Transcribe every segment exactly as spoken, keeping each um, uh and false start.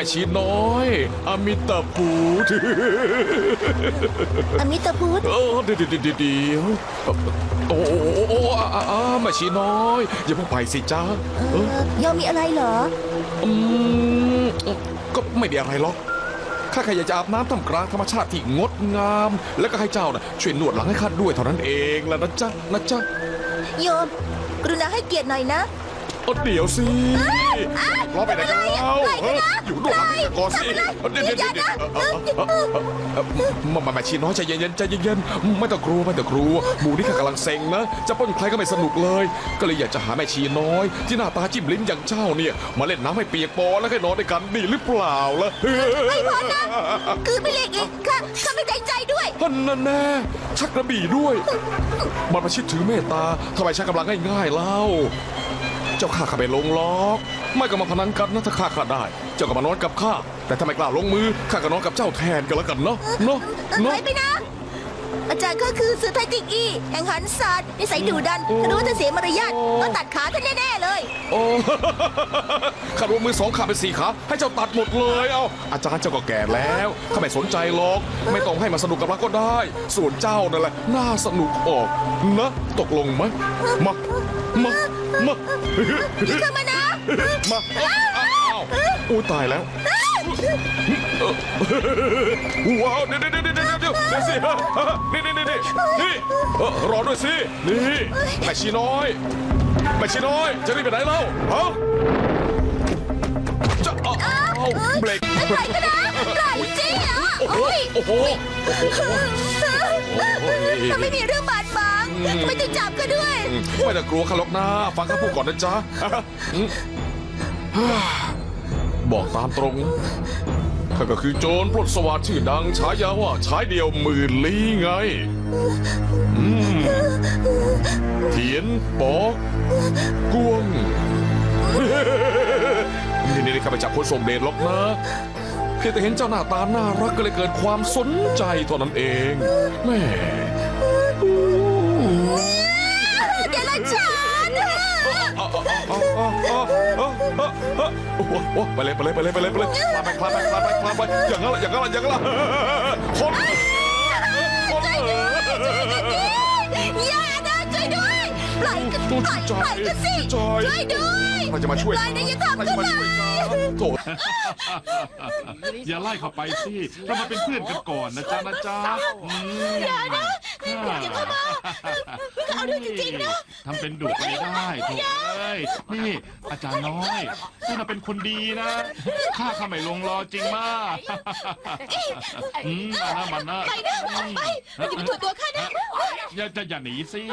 ม่ชีน้อยอมิตาพูดอมิตาพุทธเออเดี๋ยวเดี๋ยวเดี๋ยวโอ้โอ้โอ้อาแม่ชีน้อยอย่าเพิ่งไปสิจ้าเออยอมมีอะไรเหรออืมก็ไม่มีอะไรหรอกข้าแค่อยากจะอาบน้ำท่ามกลางธรรมชาติที่งดงาม แล้วก็ให้เจ้าน่ะช่วยนวดหลังให้ข้าด้วยเท่านั้นเองแล้วนะจ๊ะนะจ๊ะโยม กรุณาให้เกียรติหน่อยนะเอาเดี๋ยวสิรอไปไหนกันแล้วอยู่นวดหลังให้ก่อนสิเดี๋ยวเดี๋ยวเดี๋ยวมาแม่ชีน้อยใจเย็นๆใจเย็นๆไม่ต้องกลัวไม่ต้องกลัวหมู่นี่ข้ากำลังเซ็งนะจะปล้นใครก็ไม่สนุกเลยก็เลยอยากจะหาแม่ชีน้อยที่หน้าตาจิ้มลิ้มอย่างเจ้าเนี่ยมาเล่นน้ำให้เปียกปอนแล้วให้นอนด้วยกันดีหรือเปล่าล่ะไม่พอนะคือไม่เล็กอีกค่ะข้าไม่ใจใจด้วยฮันนั่นแน่ชักกระบี่ด้วยมันประชิดถือเมตตาทำไมชักกำลังง่ายๆเล่าเจ้าข้าข้าไปลงล็อกไม่ก็มาพนันกันนะถ้าข้าข้าได้เจ้าก็มานอนกับข้าแต่ถ้าไม่กล้าลงมือข้าก็นอนกับเจ้าแทนกันแล้วกันเนาะเนาะเนาะไปนะอาจารย์ก็คือสือไทติกอีแห่งหันศาสตร์นิสัยดุดันถ้ารู้ว่าจะเสียมารยาทก็ตัดขาท่านแน่ๆเลยโอ้ข้ารวมมือสองขาเป็นสี่ขาให้เจ้าตัดหมดเลยเอาอาจารย์เจ้าก็แก่แล้วข้าไม่สนใจหรอกไม่ต้องให้มาสนุกกับเราก็ได้ส่วนเจ้านั่นแหละน่าสนุกออกนะตกลงไหมมามามาอย่าเข้ามานะมาอ้าวอู้ตายแล้วว้าวเดี๋ยวเดี๋ยวเดี๋ยวเดี๋ยวเดี๋ยวเดี๋ยวสินี่นี่นี่นี่นี่รอด้วยสินี่แม่ชีน้อยแม่ชีน้อยจะรีบไปไหนเล่าฮะจะเอาเบรกปล่อยก็นะปล่อยสิอ่ะโอ้ยโอ้โหถ้าไม่มีเรื่องบาดหมางไม่ต้องจับก็ด้วยไม่ต้องกลัวข้าหรอกนะฟังข้าพูดก่อนนะจ๊ะบอกตามตรงข้าก็คือโจรปล้นสวัสดิ์ชื่อดังฉายาว่าชายเดียวหมื่นลี้ไงเทียนปอกกวงนี่นี่ข้าไปจับคนส่งเดชหรอกนะเพียงแต่เห็นเจ้าหน้าตาน่ารักก็เลยเกิดความสนใจเท่านั้นเองแม่เดี๋ยวละฉันไปเลยไปเลยไปเลยไปเลยไปเลยคลานไปคลานไปคลานไปคลานไปอย่างนั้นละอย่างนั้นละอย่างนั้นละคนคนอย่านะช่วยด้วยปล่อยกันปล่อยปล่อยกันสิช่วยด้วยเราจะมาช่วยปล่อยนะอย่าทำกันเลยโถอย่าไล่เข้าไปสิเรามาเป็นเพื่อนกันก่อนนะจ๊ะนะจ๊ะอย่านะอย่าเข้ามาเอาด้วยจริงๆนะทำเป็นดุไม่ได้โถ่เอ้ยนี่อาจารย์น้อยนี่เราเป็นคนดีนะข้าข้าไม่ลงรอจริงมากมานะมานะไปนะไปอย่ามาถูกตัวข้านะอย่าจะอย่าหนีสิ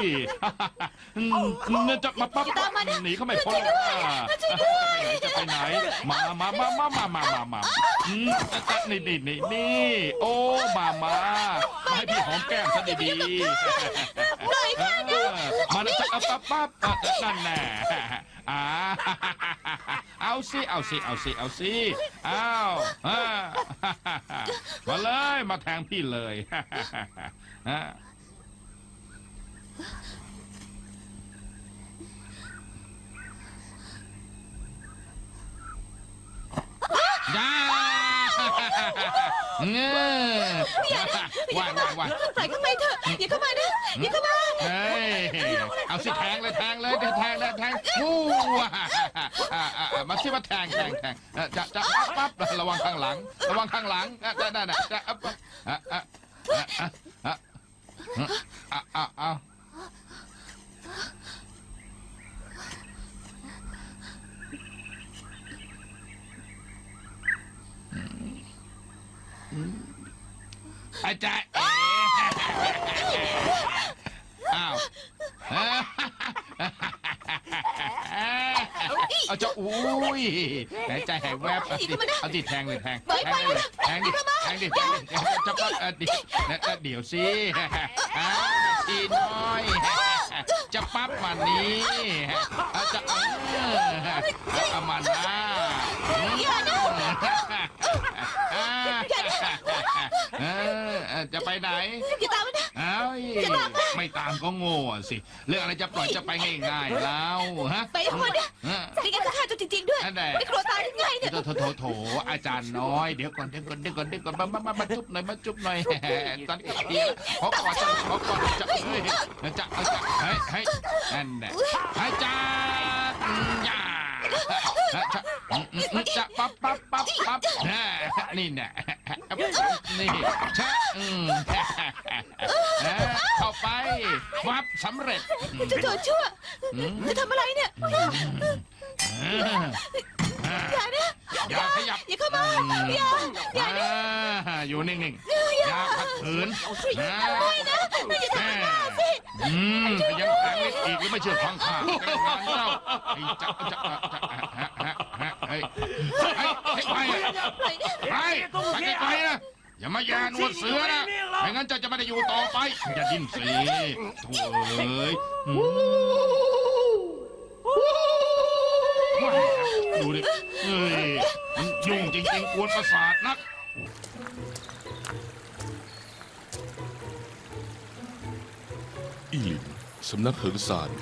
จะมาปั๊บหนีเขาไม่พ้นจะไปไหนมามามามามามามามานี่นี่นี่นี่โอ้มามามาให้พี่หอมแก้มซะดีๆเลยค่ะมานะจ๊ะปั๊บปั๊บนั่นแน่เอาสิเอาสิเอาสิเอาสิเอามาเลยมาแทงพี่เลยย่าเงยว่างว่างว่างปล่อยเข้าไปเถอะอย่าเข้ามานะอย่าเข้ามาเฮ้ยเอาสิแทงเลยแทงเลยแทงเลยแทงวู้มาสิมาแทงแทงแทงจะจะปั๊บระวังข้างหลังระวังข้างหลังได้ได้ได้จะอ่ะอ่ะอ่ะอ่ะอ่ะอ่ะอ่ะอาจารย์อ้าวเอาจะอุ้ยหายใจหายแวบเอาดิแทงเลยแทงแทงเลยแทงดิแทงดิแทงดิจะปั๊บดิเดี๋ยวสิอ้าวทีน้อยจะปั๊บมันนี้เอาจะเออเอามันนะเออจะไปไหนอย่าตามมันนะเอ้ยไม่ตามก็โง่สิเรื่องอะไรจะปล่อยจะไปง่ายๆแล้วฮะไปคนนะนี่แกก็ฆ่าตัวจริงๆด้วยไม่กลัวตายหรือไงเนี่ยโถโถโถอาจารย์น้อยเดี๋ยวก่อนเดี๋ยวก่อนเดี๋ยวก่อนเดี๋ยวก่อนมามามาจุ๊บหน่อยมาจุ๊บหน่อยตอนนี้ขอกอดจะขอกอดจะเฮ้ยจะจะเฮ้ยเฮ้ยนั่นแหละอาจารย์ยาจะจะปั๊บปั๊บปั๊บปั๊บนี่แน่นี่ชะเข้าไปวับสำเร็จจะโดนชั่วจะทำอะไรเนี่ยอย่านะอย่าขยับอย่าเข้ามาอย่าอย่านะอยู่นิ่งๆอย่าขัดขืนไม่นะไม่จะทำบ้าสิอืมยังแข็งนิดอีกหรือไม่เชื่อฟังข้าเป็นงานเล่าไอ้จะจะจะเฮ้ยเฮ้ยไปไปไปไปนะอย่ามาแย่หนวดเสือนะไม่งั้นเจ้าจะไม่ได้อยู่ต่อไปอย่าดิ้นสิโถ่เอ้ยดูดิเฮ้ยมันยุ่งจริงๆกวนประสาทนักอีหลินสำนักเหิงซาน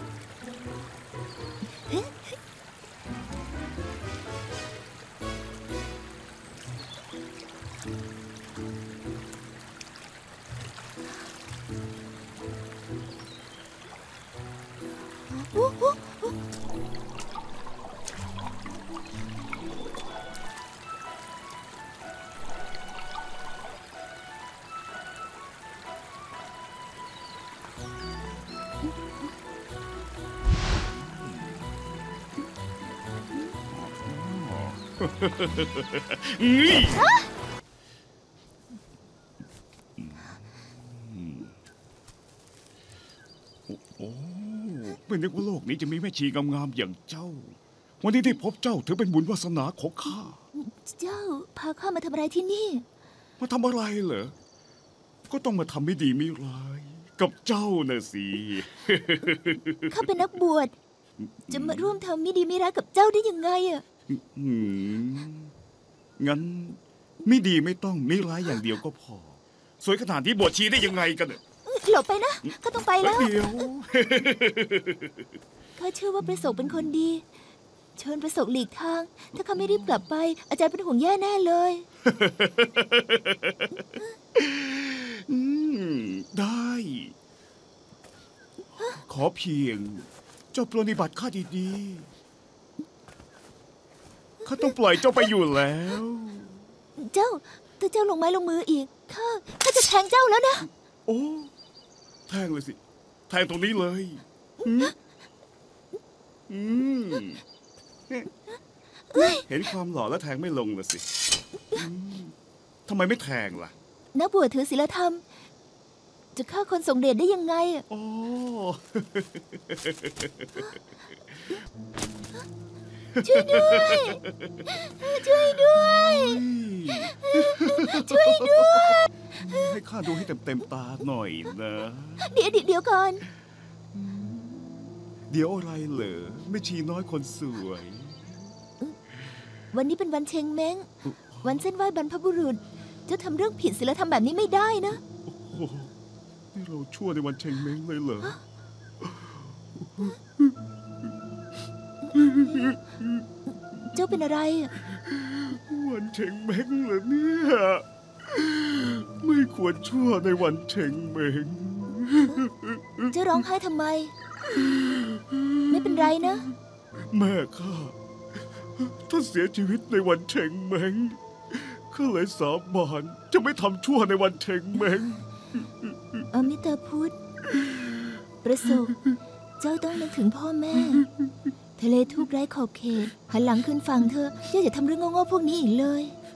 โอ้ไม่นึกว่าโลกนี้จะมีแม่ชีงามๆอย่างเจ้า วันนี้ที่พบเจ้าถือเป็นบุญวาสนาของข้าเจ้าพาข้ามาทำอะไรที่นี่มาทำอะไรเหรอ ก็ต้องมาทำไม่ดีไม่ร้าย กับเจ้าน่ะสิข้าเป็นนักบวชจะมาร่วมทำไม่ดีไม่ร้ายกับเจ้าได้ยังไงอะอืมงั้นไม่ดีไม่ต้องไม่ร้ายอย่างเดียวก็พอ สวยขนาดนี้บวชชีได้ยังไงกันเนี่ยหลบไปนะข้าต้องไปแล้วเดี๋ยวข้าเชื่อว่าประสบเป็นคนดี เชิญประสบหลีกทาง ถ้าข้าไม่รีบกลับไป อาจารย์เป็นห่วงแย่แน่เลยอืมได้ ขอเพียง เจ้าปรนนิบัติข้าดีๆข้าต้องปล่อยเจ้าไปอยู่แล้วเจ้าถ้าเจ้าลงไม้ลงมืออีกข้าข้าจะแทงเจ้าแล้วนะโอ้แทงเลยสิ แทงตรงนี้เลยอืมอืมเห็นความหล่อแล้วแทงไม่ลงละสิอืมทำไมไม่แทงล่ะนักบวชถือศีลธรรม จะฆ่าคนทรงเดชได้ยังไงอะโอ้ช่วยด้วย ช่วยด้วย ช่วยด้วยให้ข้าดูให้เต็มเต็มๆตาหน่อยนะเดี๋ยวเดี๋ยวก่อนเดี๋ยวอะไรเหรอไม่ชีน้อยคนสวยวันนี้เป็นวันเชงเม้ง วันเส้นไหว้บรรพบุรุษ เจ้าทำเรื่องผิดศีลธรรมแบบนี้ไม่ได้นะโอ้โหนี่เราชั่วในวันเชงเม้งเลยเหรอเจ้าเป็นอะไรอะวันเชงเม้งเหรอเนี่ย ไม่ควรชั่วในวันเชงเม้งเจ้าร้องไห้ทำไม ไม่เป็นไรนะแม่ข้าท่านเสียชีวิตในวันเชงเม้งข้าเลยสาบานจะไม่ทำชั่วในวันเชงเม้งอมิตาพุทธ ประสบ เจ้าต้องนึกถึงพ่อแม่ ทะเลทุกข์ไร้ขอบเขต หันหลังขึ้นฝั่งเธอเจ้าอย่าทำเรื่องโง่ๆพวกนี้อีกเลย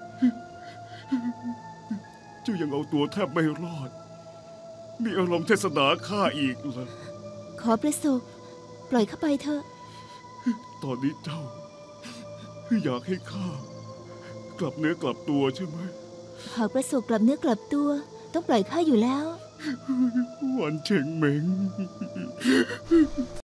เจ้ายังเอาตัวแทบไม่รอด มีอารมณ์เทศนาข้าอีกเหรอขอประสบ ปล่อยเข้าไปเถอะตอนนี้เจ้า อยากให้ข้ากลับเนื้อกลับตัวใช่ไหมหากประสบกลับเนื้อกลับตัว ต้องปล่อยข้าอยู่แล้ววันเชงเม้ง